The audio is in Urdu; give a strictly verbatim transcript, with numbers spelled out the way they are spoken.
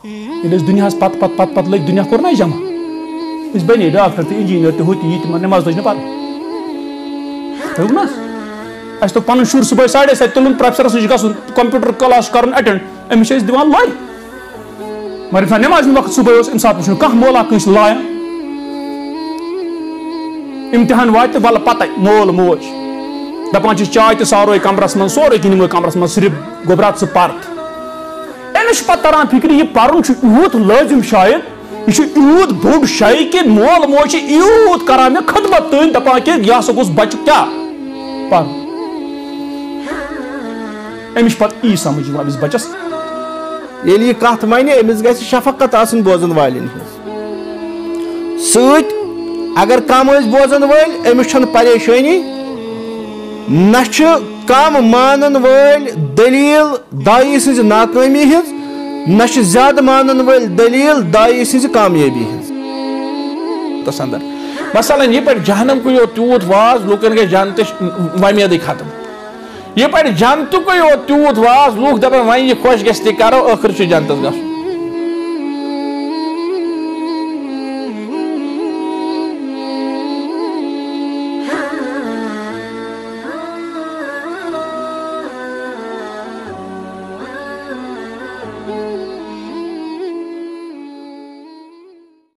یہ دنیا پت پت پت پت لگ دنیا کور نا جمع اس بنے ڈاکٹر تو انجینئر تو ہوتی یہ تمہیں نماز لج نا پتہ ہوگ نا اس تو پن شر صبح ساڑھے ست تلن پروفیسرس نش گھن کمپیوٹر کلاس کرن اٹینڈ امس دان لائے مگر نماز وقت صبح اس ام سات کھانا مولا کنس لایان امتحان وات ول پتہ مول موج دپان چائے تو ساروے کمرس من سورے نمو کمرس من صرف گوبرات ثہ پرت امس پتہ تران فکر یہ پرن یوت لازم شاید یہ یوت بوڑ شاید کہ مول موج یوت کران مے خدمت تین دپان کہ یہ ہسا گوس بچہ کیا پر امس پتہ ای سمجھ یوان اس بچس یل یہ کت من امس گژھِ شفقت آسن بوزن والن ست اگر کم ٲسۍ بوزن وٲلۍ أمِس چھنہٕ پریشٲنی نہ چھِ کم مانن وٲلۍ دلیٖل دایی سٕنٛزِ ناکٲمی ہٕنٛز نہ چھِ زیادٕ مانن وٲلۍ دلیٖل دایی سٕنٛزِ کامیٲبی ہٕنٛز اندر مثلاً یہ پہ جہنم کو تیوت واز لوکن گئی جانتے ومیدی ختم یہ پہ جنتک تیوت واز لوگ دپان وۄنۍ یہ خوش گژھِ تہِ کرو ٲخر چھُ جنتس گژھُن